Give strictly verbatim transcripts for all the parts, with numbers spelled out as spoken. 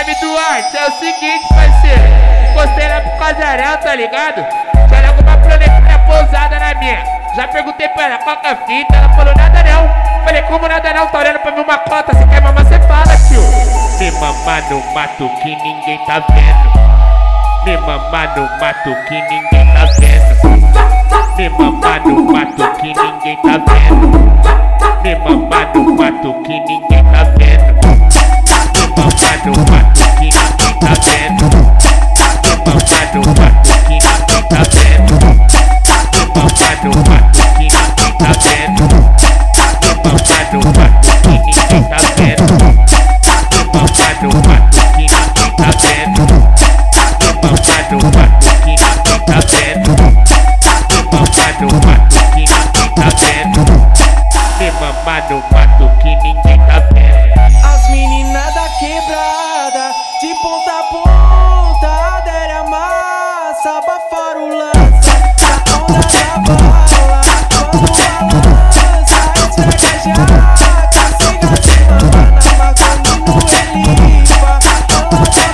Guilherme Duarte, é o seguinte, parceiro. Encostei lá pro casarão, tá ligado? Já logo uma planetinha pousada na minha. Já perguntei pra ela qual que é a fita, ela falou nada não. Falei, como nada não, tá olhando pra mim uma cota. Se quer mamar, cê fala, tio. Me mamar no mato que ninguém tá vendo. Me mamar no mato que ninguém tá vendo. Me mamar no mato que ninguém tá vendo. Me mamar no mato que ninguém tá vendo. Me mamar no mato que ninguém tá vendo. Me mamar no mato que ninguém tá vendo. Me mamar no mato que ninguém tá vendo. Me mamar no mato que ninguém tá vendo. Me mamar no mato que ninguém tá vendo. Me mamar no mato que ninguém tá vendo. Me mamar no mato que ninguém tá vendo. Me mamar no mato que ninguém tá vendo. As meninas da quebrada, de ponta a ponta, adere a massa, abafaram o lança, da onda da bala, quando balança, esfrega a jaca, siga se mama na maconha no elifa, ela tá pronta,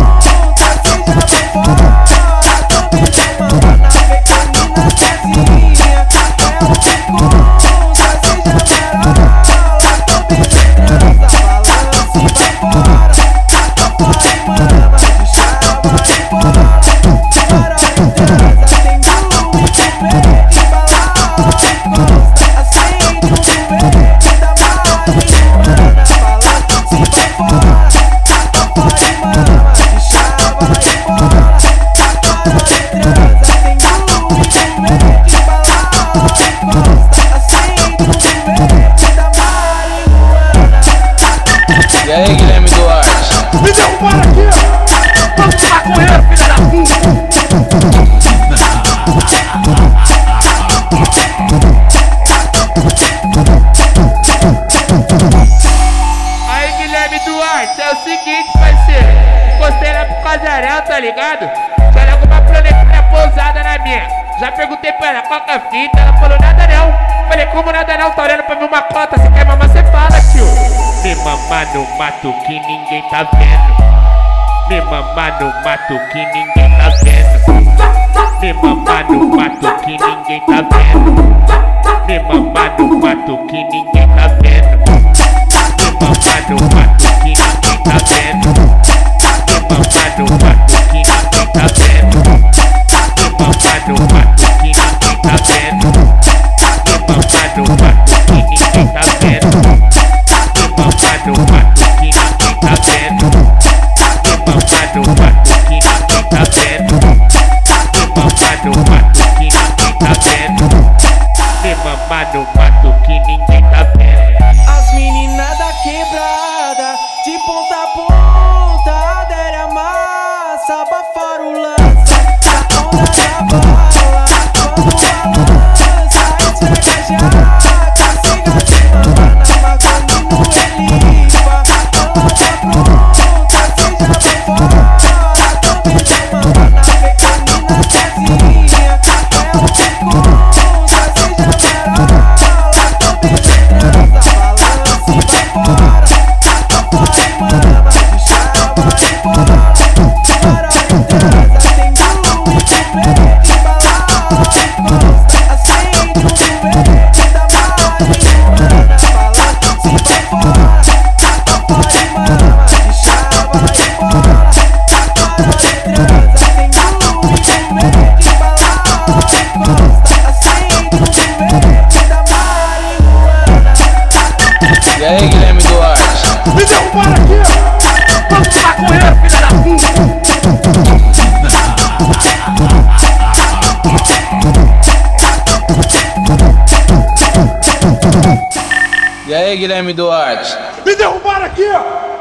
seja bem fora, também já mama na pequenina casinha, ela te conta, seja marola, também já transa, balança e vai fora, papai mama de chava e bola, para de transa, tem blume de verde, balada, encosta, acende o verde da marihuana, balança e vai fora, papai mama de chava e bola, para de transa, tem blume de verde, balada, encosta, acende o verde da marihuana. E aí, Guilherme Duarte? Me derrubaram aqui, ó! Vamos de maconheiro, filha da puta! Aí, Guilherme Duarte, é o seguinte, parceiro. Encostei lá pro casarão, tá ligado? Já logo uma planetinha pousada na minha. Já perguntei pra ela qual que é a fita, ela falou nada não. Falei, como nada não, tá olhando pra mim uma cota. Se quer mamar, cê fala, tio. Me mamar no mato que ninguém tá vendo. Me mamar no mato que ninguém tá vendo. Me mamar no mato que ninguém tá vendo. Me mamar no mato que ninguém tá vendo. Me mamar no mato que ninguém tá vendo. Me mamar no mato que ninguém tá vendo. Me mamar no mato que ninguém tá vendo. Me mamar no mato que ninguém tá vendo. Me mamar no mato que ninguém tá vendo. Me mamar no mato que ninguém tá vendo. Me mamar no mato que ninguém tá vendo. Me mamar no mato que ninguém tá vendo. As meninas da quebrada, de ponta a ponta, adere a massa, abafaram o lança, da onda da bala, quando balança, esfrega a jaca, siga se mama na maconha no elifa, ela tá pronta, seja bem fora, também já mama na pequenina casinha, ela te conta, seja marola, também já transa, balança e vai fora, papai mama de chava e bola, para de transa, tem blume de verde, balada, encosta, acende o verde da marihuana, balança e vai fora, papai mama de chava e bola, para de transa, tem blume de verde, balada, encosta, acende o verde da marihuana. E aí, Guilherme Duarte? Me derrubaram aqui, ó! Vamos de maconheiro, filha da puta! E aí, Guilherme Duarte? Me derrubaram aqui, ó!